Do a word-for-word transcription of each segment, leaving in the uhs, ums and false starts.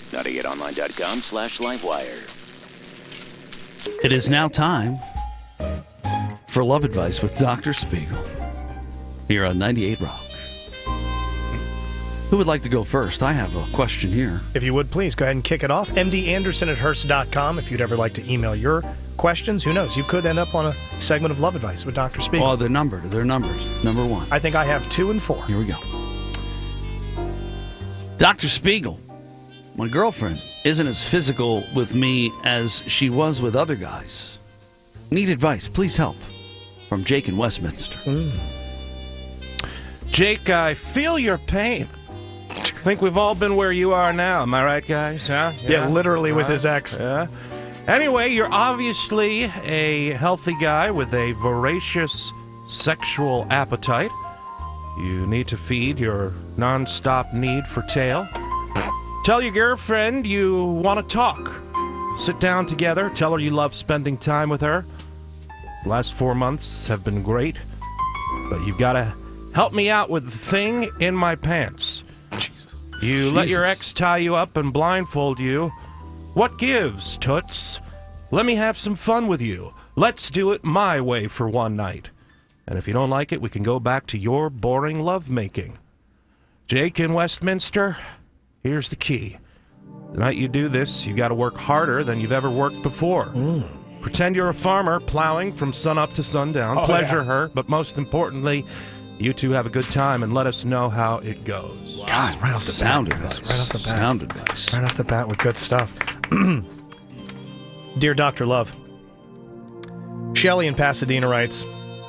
ninety eight online dot com slash livewire. It is now time for Love Advice with Doctor Spiegel here on ninety-eight Rock. Who would like to go first? I have a question here. If you would, please go ahead and kick it off. M D Anderson at Hearst dot com. If you'd ever like to email your questions, who knows? You could end up on a segment of Love Advice with Doctor Spiegel. Oh, they're numbered. They're numbers. Number one. I think I have two and four. Here we go. Doctor Spiegel, my girlfriend isn't as physical with me as she was with other guys. Need advice. Please help. From Jake in Westminster. Mm. Jake, I feel your pain. I think we've all been where you are now. Am I right, guys? Yeah, yeah, yeah literally with uh, his ex. Yeah. Anyway, you're obviously a healthy guy with a voracious sexual appetite. You need to feed your non-stop need for tail. Tell your girlfriend you want to talk. Sit down together. Tell her you love spending time with her. The last four months have been great, but you've got to help me out with the thing in my pants. Jesus. You Jesus. Let your ex tie you up and blindfold you. What gives, Toots? Let me have some fun with you. Let's do it my way for one night. And if you don't like it, we can go back to your boring lovemaking. Jake in Westminster, here's the key. The night you do this, you got to work harder than you've ever worked before. Mm. Pretend you're a farmer plowing from sunup to sundown. Oh, Pleasure yeah. her, but most importantly, you two have a good time and let us know how it goes. Wow. God, right off the Sound bat. advice. Right off the bat. Sound advice. Right off the bat with good stuff. Dear Doctor Love, Shelley in Pasadena writes,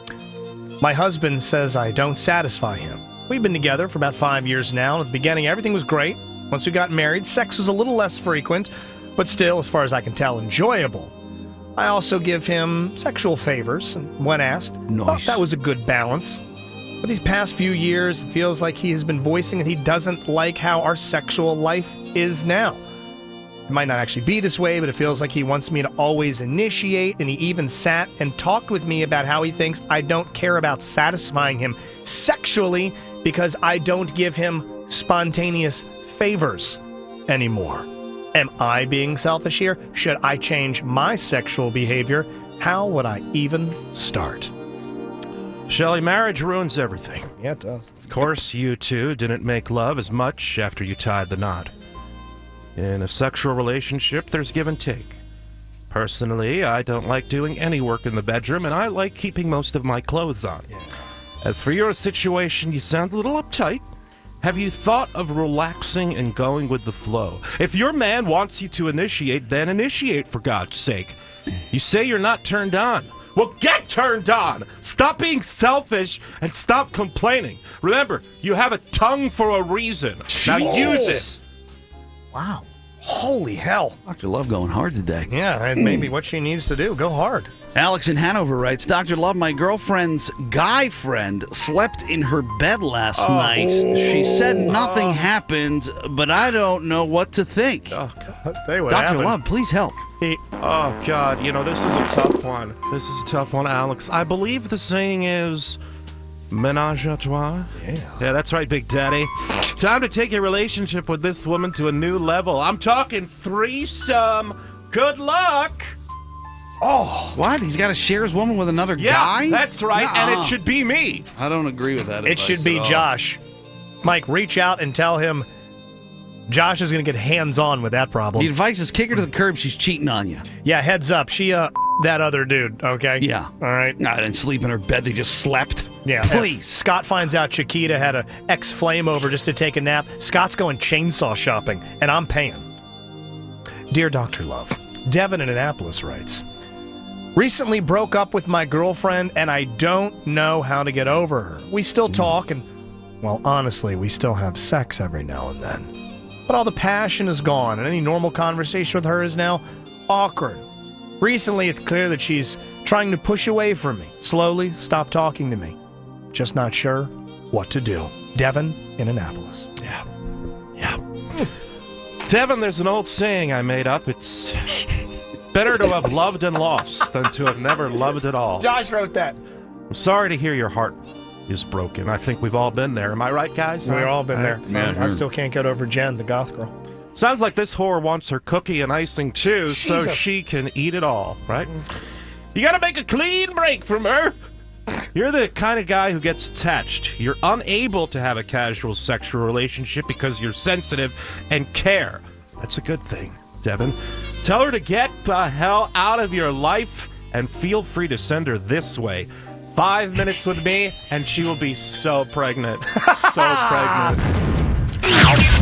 my husband says I don't satisfy him. We've been together for about five years now. At the beginning, everything was great. Once we got married, sex was a little less frequent, but still, as far as I can tell, enjoyable. I also give him sexual favors, and when asked, nice. thought that was a good balance. But these past few years, it feels like he has been voicing that he doesn't like how our sexual life is now. It might not actually be this way, but it feels like he wants me to always initiate, and he even sat and talked with me about how he thinks I don't care about satisfying him sexually because I don't give him spontaneous favors anymore. Am I being selfish here? Should I change my sexual behavior? How would I even start? Shelley, marriage ruins everything. Yeah, it does. Of course, you two didn't make love as much after you tied the knot. In a sexual relationship, there's give and take. Personally, I don't like doing any work in the bedroom, and I like keeping most of my clothes on. Yeah. As for your situation, you sound a little uptight. Have you thought of relaxing and going with the flow? If your man wants you to initiate, then initiate, for God's sake. You say you're not turned on. Well, get turned on! Stop being selfish and stop complaining. Remember, you have a tongue for a reason. Now use it. Wow. Holy hell. Doctor Love going hard today. Yeah, and maybe what she needs to do, go hard. Alex in Hanover writes, Doctor Love, my girlfriend's guy friend slept in her bed last oh. night. She said nothing oh. happened, but I don't know what to think. Oh, God. Tell you what Doctor happened. Love, please help. He oh, God, you know, this is a tough one. This is a tough one, Alex. I believe the saying is, ménage à trois? Yeah. Yeah, that's right, Big Daddy. Time to take your relationship with this woman to a new level. I'm talking threesome. Good luck. Oh. What? He's got to share his woman with another yeah, guy? Yeah, that's right, Nuh-uh. and it should be me. I don't agree with that. It should be Josh. Mike, reach out and tell him Josh is going to get hands-on with that problem. The advice is kick her to the curb. She's cheating on you. Yeah, heads up. She, uh, that other dude, okay? Yeah. All right. I didn't sleep in her bed. They just slept. Yeah. Please. Scott finds out Chiquita had an ex-flame over just to take a nap. Scott's going chainsaw shopping, and I'm paying. Dear Doctor Love, Devin in Annapolis writes, recently broke up with my girlfriend, and I don't know how to get over her. We still talk, and, well, honestly, we still have sex every now and then. But all the passion is gone, and any normal conversation with her is now awkward. Recently, it's clear that she's trying to push away from me, slowly stop talking to me. Just not sure what to do. Devin in Annapolis. Yeah. Yeah. Devin, there's an old saying I made up. It's better to have loved and lost than to have never loved at all. Josh wrote that. I'm sorry to hear your heart is broken. I think we've all been there. Am I right, guys? We've all been there. Yeah, I still can't get over Jen, the goth girl. Sounds like this whore wants her cookie and icing too, so Jesus. she can eat it all, right? You gotta make a clean break from her. You're the kind of guy who gets attached. You're unable to have a casual sexual relationship because you're sensitive and care. That's a good thing, Devin. Tell her to get the hell out of your life and feel free to send her this way. Five minutes with me and she will be so pregnant. So pregnant.